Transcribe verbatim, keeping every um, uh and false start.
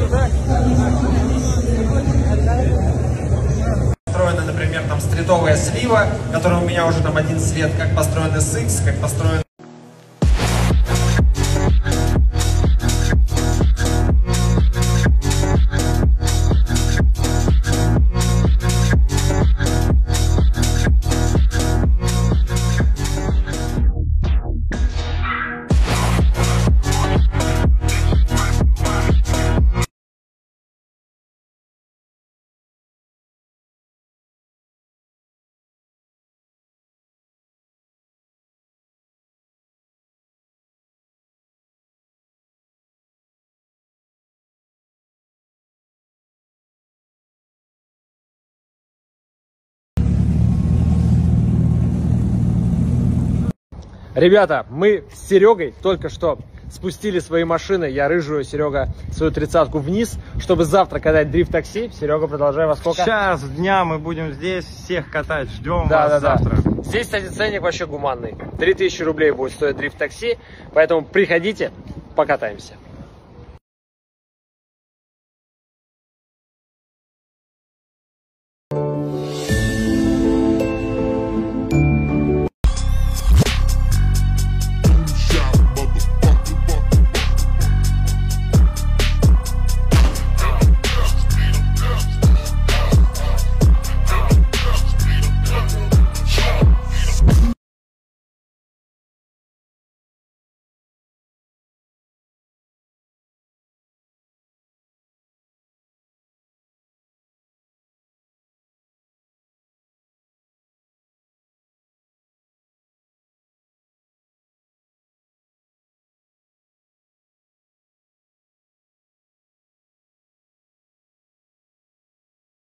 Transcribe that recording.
Построена, например, там стритовая слива, которая у меня уже там одиннадцать лет, как построен эс икс, как построен... Ребята, мы с Серегой только что спустили свои машины, я рыжую, Серега свою тридцатку вниз, чтобы завтра катать дрифт-такси. Серега, продолжай, во сколько? Час дня мы будем здесь всех катать, ждем да, вас да, завтра. Да. Здесь, кстати, ценник вообще гуманный. три тысячи рублей будет стоить дрифт-такси, поэтому приходите, покатаемся.